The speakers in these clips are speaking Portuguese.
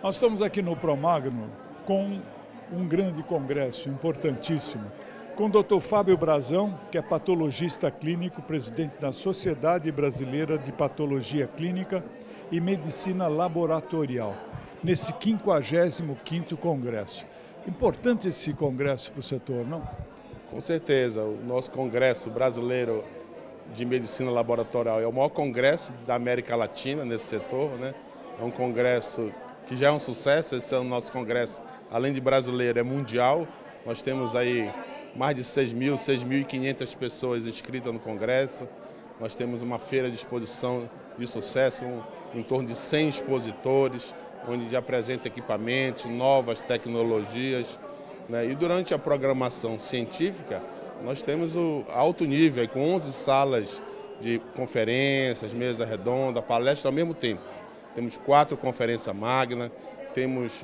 Nós estamos aqui no Promagno com um grande congresso importantíssimo, com o Dr. Fábio Brazão, que é patologista clínico, presidente da Sociedade Brasileira de Patologia Clínica e Medicina Laboratorial, nesse 55º congresso. Importante esse congresso para o setor, não? Com certeza, o nosso Congresso Brasileiro de Medicina Laboratorial é o maior congresso da América Latina nesse setor, né? É um congresso que já é um sucesso. Esse é o nosso congresso, além de brasileiro, é mundial. Nós temos aí mais de 6.500 pessoas inscritas no congresso. Nós temos uma feira de exposição de sucesso com em torno de 100 expositores, onde a gente apresenta equipamentos, novas tecnologias, né? E durante a programação científica, nós temos o alto nível, com 11 salas de conferências, mesa redonda, palestra ao mesmo tempo. Temos 4 conferências magnas, temos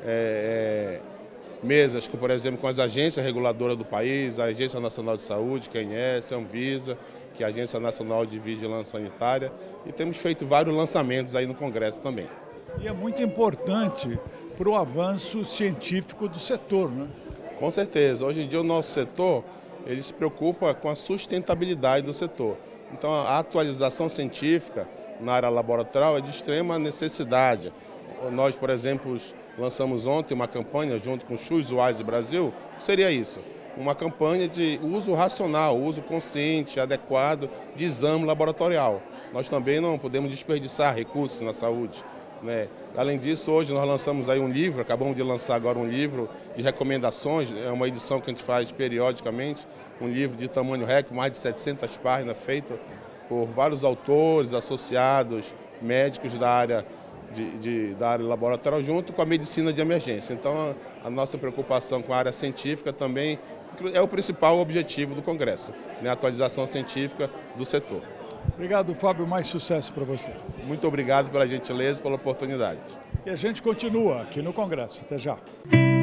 mesas, por exemplo, com as agências reguladoras do país, a Agência Nacional de Saúde, que é a ANS, a Anvisa, que é a Agência Nacional de Vigilância Sanitária, e temos feito vários lançamentos aí no Congresso também. E é muito importante para o avanço científico do setor, né? Com certeza. Hoje em dia o nosso setor, ele se preocupa com a sustentabilidade do setor. Então a atualização científica na área laboratorial é de extrema necessidade. Nós, por exemplo, lançamos ontem uma campanha junto com o Choose Wise Brasil, seria isso, uma campanha de uso racional, uso consciente, adequado de exame laboratorial. Nós também não podemos desperdiçar recursos na saúde, né? Além disso, hoje nós lançamos aí um livro, acabamos de lançar agora um livro de recomendações, é uma edição que a gente faz periodicamente, um livro de tamanho recorde, mais de 700 páginas, feito por vários autores, associados, médicos da área da área laboratorial, junto com a medicina de emergência. Então, a nossa preocupação com a área científica também é o principal objetivo do Congresso, né? A atualização científica do setor. Obrigado, Fábio. Mais sucesso para você. Muito obrigado pela gentileza e pela oportunidade. E a gente continua aqui no Congresso. Até já.